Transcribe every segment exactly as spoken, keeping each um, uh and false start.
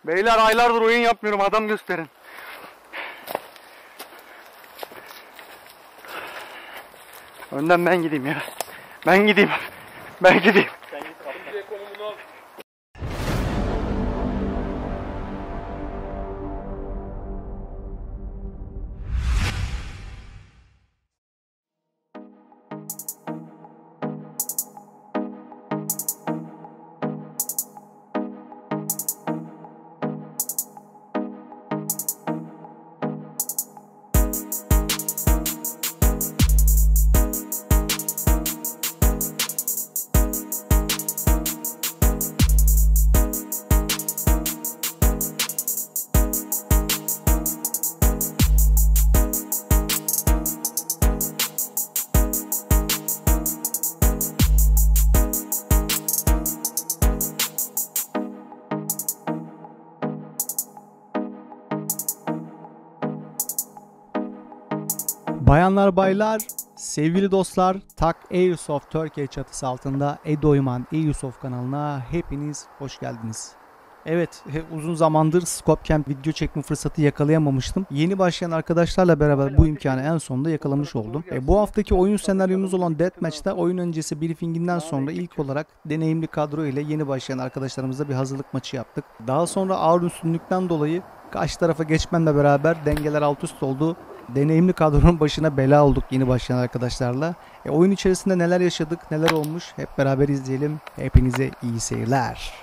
Beyler aylardır oyun yapmıyorum, adam gösterin. Önden ben gideyim ya. Ben gideyim. Ben gideyim. Sen git abi. Konumunu al. Bayanlar, baylar, sevgili dostlar, Tak Airsoft Türkiye çatısı altında Edoyman Airsoft kanalına hepiniz hoş geldiniz. Evet, uzun zamandır Scope Camp video çekme fırsatı yakalayamamıştım. Yeni başlayan arkadaşlarla beraber bu imkanı en sonunda yakalamış oldum. E, bu haftaki oyun senaryomuz olan Deathmatch'ta oyun öncesi briefinginden sonra ilk olarak deneyimli kadro ile yeni başlayan arkadaşlarımızla bir hazırlık maçı yaptık. Daha sonra ağır üstünlükten dolayı karşı tarafa geçmemle beraber dengeler alt üst oldu. Deneyimli kadronun başına bela olduk yeni başlayan arkadaşlarla. E, oyun içerisinde neler yaşadık, neler olmuş hep beraber izleyelim. Hepinize iyi seyirler.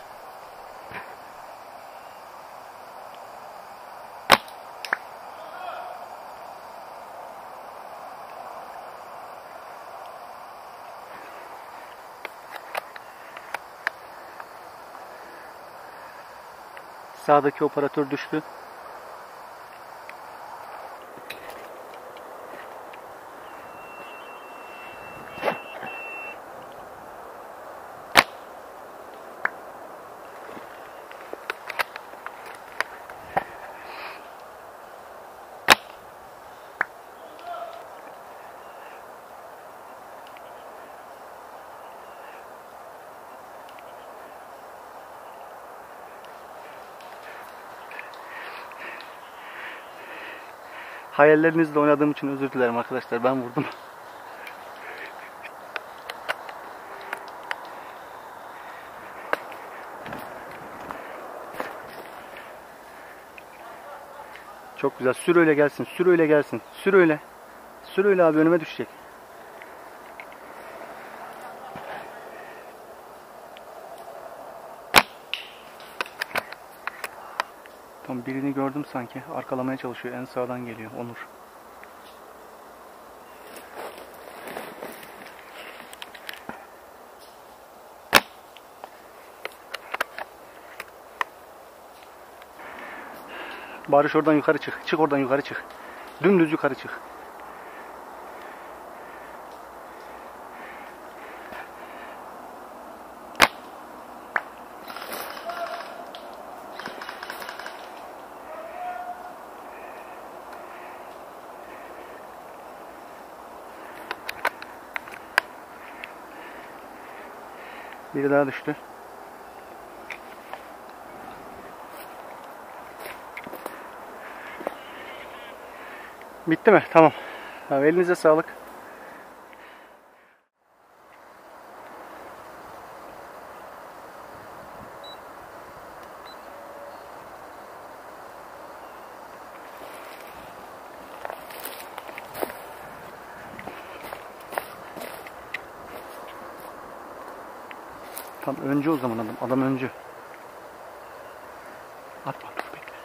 Sağdaki operatör düştü. Hayallerinizle oynadığım için özür dilerim arkadaşlar. Ben vurdum. Çok güzel. Sür öyle gelsin. Sür öyle gelsin. Sür öyle. Sür öyle abi, önüme düşecek. Tam birini gördüm sanki. Arkalamaya çalışıyor. En sağdan geliyor. Onur. Barış oradan yukarı çık. Çık oradan yukarı çık. Dümdüz yukarı çık. Biri daha düştü. Bitti mi? Tamam. Abi, elinize sağlık. Tam öncü o zaman adam. Adam öncü. Atma, dur bekle.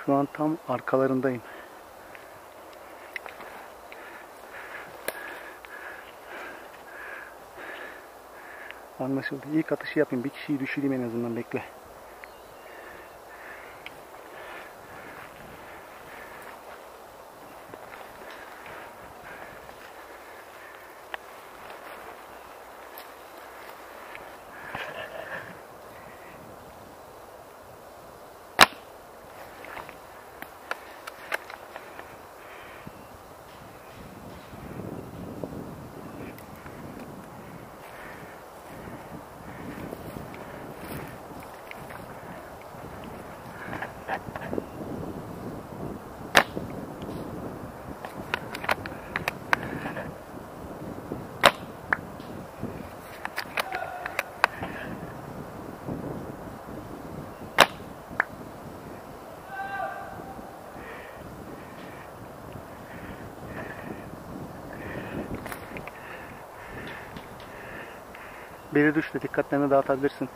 Şu an tam arkalarındayım. Anlaşıldı. İlk atışı yapayım. Bir kişiyi düşüreyim en azından. Bekle. Biri düştü. Dikkatlerini dağıtabilirsin.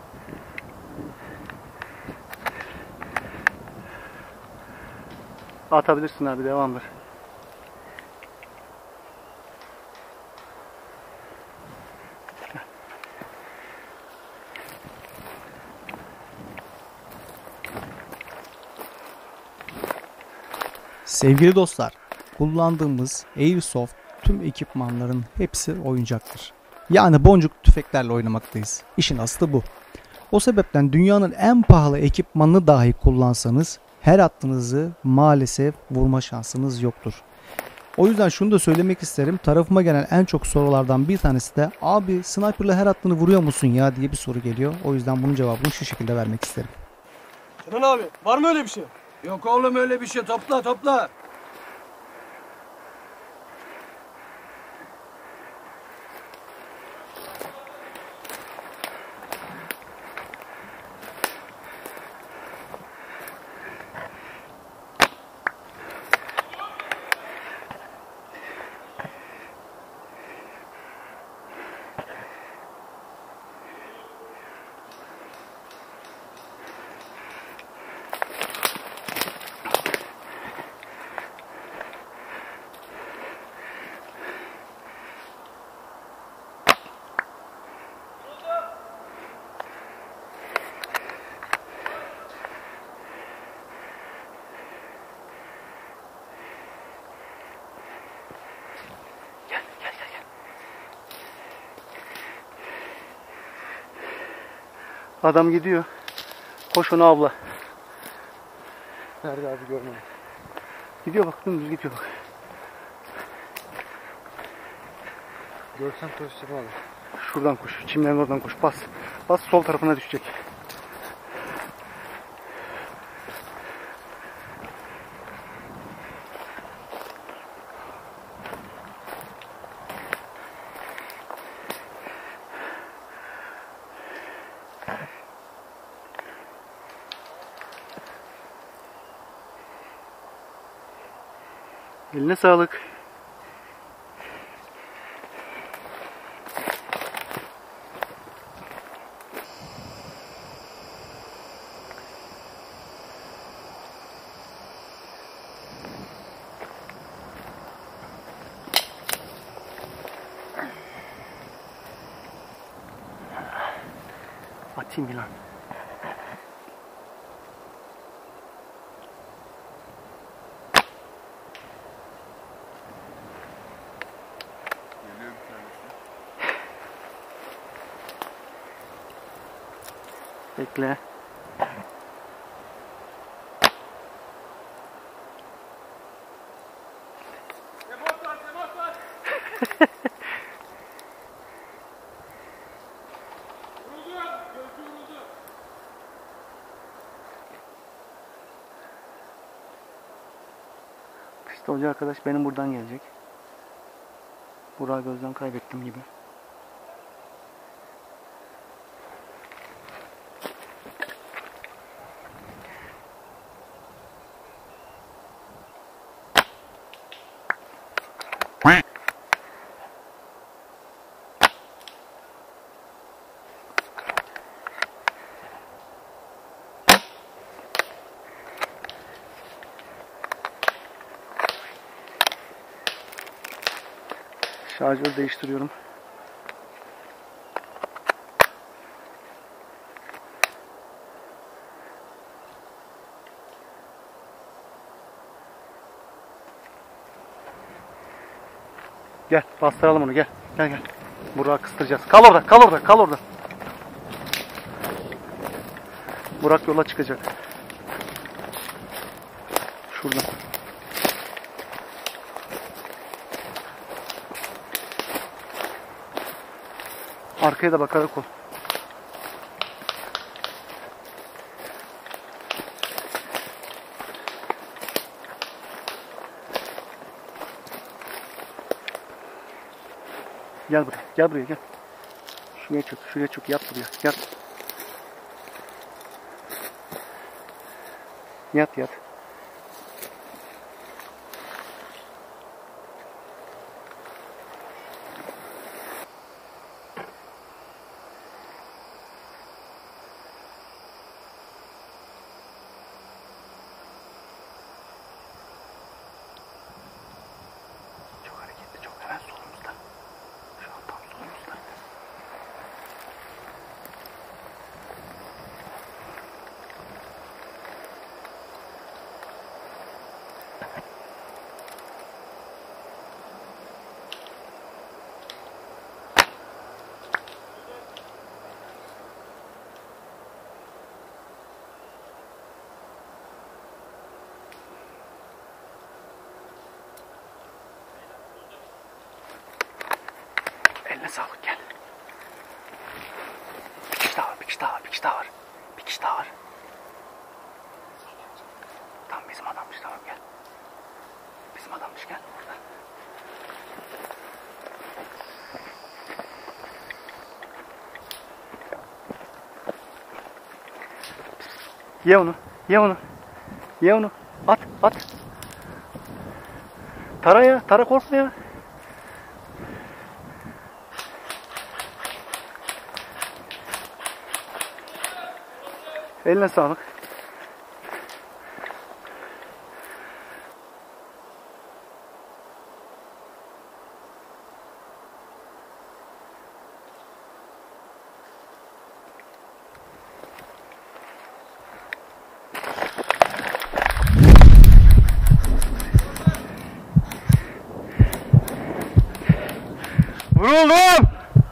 Atabilirsin abi. Devamdır. Sevgili dostlar, kullandığımız Airsoft tüm ekipmanların hepsi oyuncaktır. Yani boncuk tüfeklerle oynamaktayız. İşin aslı bu. O sebepten dünyanın en pahalı ekipmanını dahi kullansanız her attığınızı maalesef vurma şansınız yoktur. O yüzden şunu da söylemek isterim. Tarafıma gelen en çok sorulardan bir tanesi de abi sniper'la her attığını vuruyor musun ya diye bir soru geliyor. O yüzden bunun cevabını şu şekilde vermek isterim. Kenan abi var mı öyle bir şey? Yok oğlum öyle bir şey. Topla topla. Adam gidiyor. Koş onu avla. Nerede abi görmedim. Gidiyor bak. Dümdüz gidiyor bak. Görsen koşacağım abi. Şuradan koş. Çimlerin oradan koş. Bas. Bas sol tarafına düşecek. Eline sağlık. Atayım bir lan. Bekle. Temas var, temas var. Vuruldu. Gözcü vuruldu. Pistolcu arkadaş benim buradan gelecek. Burak'ı gözden kaybettim gibi. Şarjörü değiştiriyorum. Gel bastıralım onu, gel. Gel gel. Burak'ı kıstıracağız. Kal orada, kal orada, kal orada. Burak yola çıkacak. Şurada. Arkaya da bakarak ol. Gel buraya, gel buraya, gel. Şuraya çök, şuraya çök, yat buraya, yat. Yat, yat. Çok hareketli, çok hemen solumuzda. Şu an tam solumuzda. Eline sağlık, gel. Bir kişi daha var, bir kişi daha var, bir kişi daha var. Bir kişi daha var. Tam bizim adammış, tamam gel. Bizim adammış, gel burada. Ye onu, ye onu. Ye onu. At, at. Tara ya, tara, korkma ya. Eline sağlık. Vuruldum!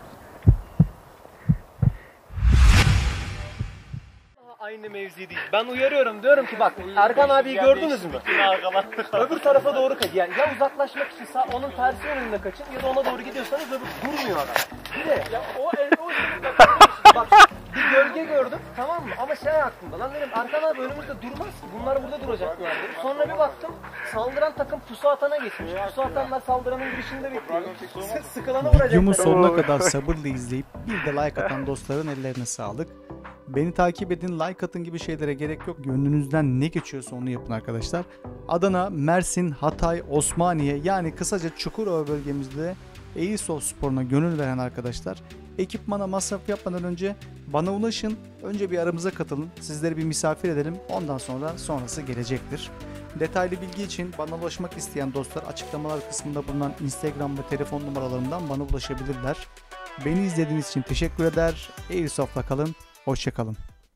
Aynı mevzi değil. Ben uyarıyorum, diyorum ki bak Erkan abiyi gördünüz mü? Öbür tarafa doğru kaç. Yani ya uzaklaşmak için sağ, onun tersi yönünde kaçın ya da ona doğru gidiyorsanız öbür durmuyor adam. Bir de ya o el o bak bir gölge gördüm, tamam mı? Ama şey aklımda lan dedim Erkan abi önümüzde durmaz ki. Bunlar burada duracaklar dedim. Sonra bir baktım saldıran takım pusu atana geçmiş. Pusu atanlar saldıranın girişinde bekliyor. Sıkılana vuracaklar. Videomu sonuna kadar sabırla izleyip bir de like atan dostların ellerine sağlık. Beni takip edin, like atın gibi şeylere gerek yok. Gönlünüzden ne geçiyorsa onu yapın arkadaşlar. Adana, Mersin, Hatay, Osmaniye yani kısaca Çukurova bölgemizde Airsoft sporuna gönül veren arkadaşlar ekipmana masraf yapmadan önce bana ulaşın. Önce bir aramıza katılın. Sizleri bir misafir edelim. Ondan sonra sonrası gelecektir. Detaylı bilgi için bana ulaşmak isteyen dostlar açıklamalar kısmında bulunan Instagram ve telefon numaralarından bana ulaşabilirler. Beni izlediğiniz için teşekkür eder. Airsoft'la kalın. Hoşça kalın.